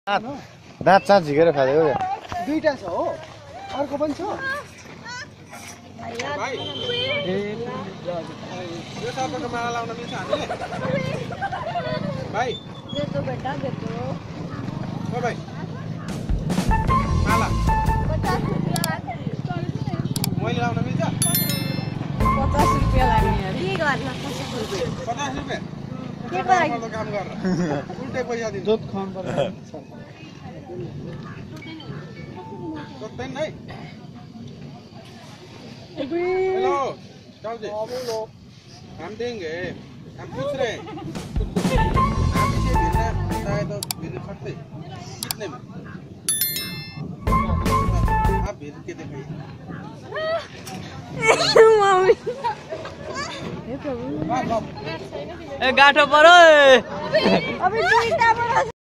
दाँत चाँच झिकेर खाँदै क्या दुईटा छ हो अर्को पनि छ भाइ यो सर्पको माला लाउन मिल्छ हामीले भाइ देतो बेटा देतो ओ भाइ माला 50 रुपैयाँ मैले लाउन मिल्छ 50 रुपैयाँ लाग्ने के गर्न 50 रुपैयाँ 50 रुपैयाँ के लागि काम गरेर उल्टै पैसा दिन्छ दुध खुवाउनु पर्छ सोध्दैन है हेलो साउजी हम देंगे हम पूछ रहे हैं आप इसे भेजना बताए तो भेज सकते कितने में आप भेज के दिखाइए मम्मी ए गाठो पर्यो अबे दुईटा